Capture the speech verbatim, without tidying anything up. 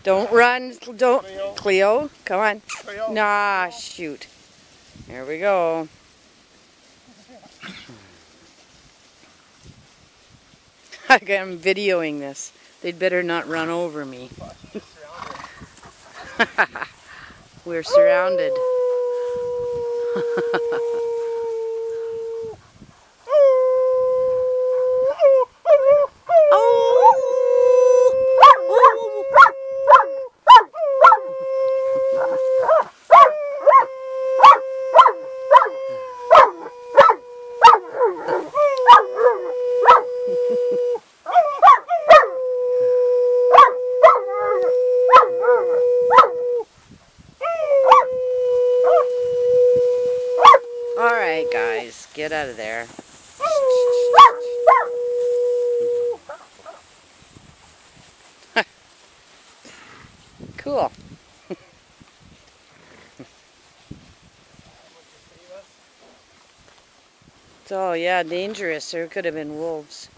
Don't run. Don't. Cleo. Cleo, come on. Cleo. Nah, shoot. There we go. I'm videoing this. They'd better not run over me. We're surrounded. Alright guys, get out of there. Cool. Oh yeah, dangerous. There could have been wolves.